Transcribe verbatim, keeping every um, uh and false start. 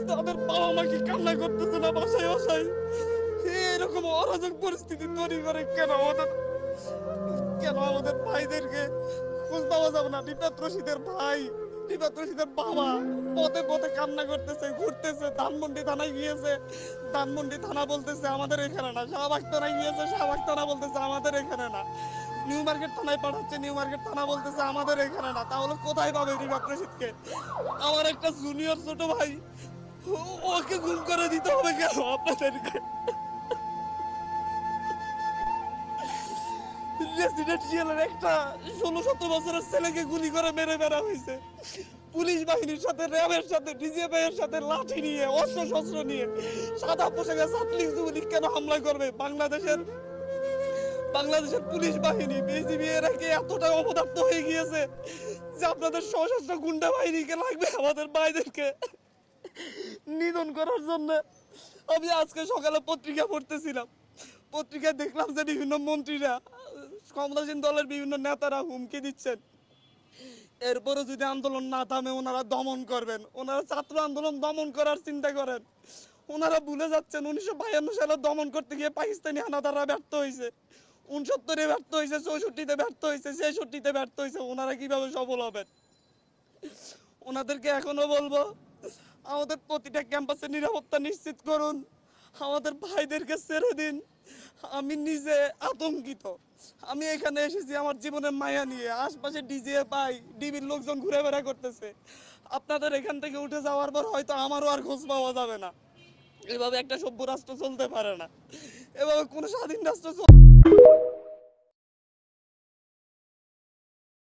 তাদের বাবা মাকে কান্না করতেছে না বাসায় বাসায়। এরকম অরাজক পরিস্থিতি তৈরি করে কেন আমাদের কেন আমাদের ভাইদেরকে খোঁজ পাওয়া যাবে না? রিফাত রশিদের ভাই, রিফাত রশিদের বাবা পথে পথে কান্না করতেছে, ঘুরতেছে, ধানমন্ডি থানায় গিয়েছে, ধানমন্ডি থানা বলতেছে আমাদের এখানে না, শাহবাগ থানায় গিয়েছে, শাহবাগ থানা বলতেছে আমাদের এখানে না, নিউ মার্কেট থানায় পাঠাচ্ছে, নিউ মার্কেট থানা বলতেছে আমাদের এখানে না। তাহলে কোথায় পাবে রিফাত রশিদকে? আমার একটা জুনিয়র ছোট ভাই, ওকে গুম করে দিতে হবে কেন আপনাদেরকে? রেসিডেন্সিয়ালের একটা ষোলো সতেরো বছরের ছেলেকে গুলি করে মেরে ফেলা হয়েছে। পুলিশ বাহিনীর সাথে, র্যাবের সাথে, ডিজিএফআই এর সাথে লাঠি নিয়ে, অস্ত্র শস্ত্র নিয়ে সাদা পোশাকে ছাত্রলীগ যুবলীগ কেন হামলা করবে? বাংলাদেশের বাংলাদেশের পুলিশ বাহিনী, বিজিবি এরা কি এতটা অপদার্থ হয়ে গিয়েছে যে আপনাদের সশস্ত্র গুন্ডা বাহিনীকে লাগবে আমাদের ভাইদেরকে নিধন করার জন্য? আমি আজকে সকালে পত্রিকা পড়তেছিলাম, পত্রিকায় দেখলাম যে বিভিন্ন মন্ত্রীরা, ক্ষমতাসীন দলের বিভিন্ন নেতারা হুমকি দিচ্ছেন এরপরে যদি আন্দোলন না থামে ওনারা দমন করবেন। ওনারা ছাত্র আন্দোলন দমন করার চিন্তা করেন। ওনারা ভুলে যাচ্ছেন উনিশশো বায়ান্ন সালে দমন করতে গিয়ে পাকিস্তানি হানাদাররা ব্যর্থ হয়েছে, উনসত্তরে ব্যর্থ হয়েছে, চৌষট্টিতে ব্যর্থ হয়েছে, ছেষট্টিতে ব্যর্থ হয়েছে। ওনারা কিভাবে সফল হবেন? ওনাদেরকে এখনো বলবো আমাদের প্রতিটা ক্যাম্পাসে নিরাপত্তা নিশ্চিত করুন, আমাদের ভাইদেরকে ছেড়ে দিন। আমি নিজে আতঙ্কিত। আমি এখানে এসেছি আমার জীবনের মায়া নিয়ে, আশপাশে ডিজে পাই, ডিবির লোকজন ঘুরে বেড়া করতেছে। আপনাদের এখান থেকে উঠে যাওয়ার পর হয়তো আমারও আর খোঁজ পাওয়া যাবে না। এভাবে একটা সভ্য রাষ্ট্র চলতে পারে না, এভাবে কোনো স্বাধীন রাষ্ট্র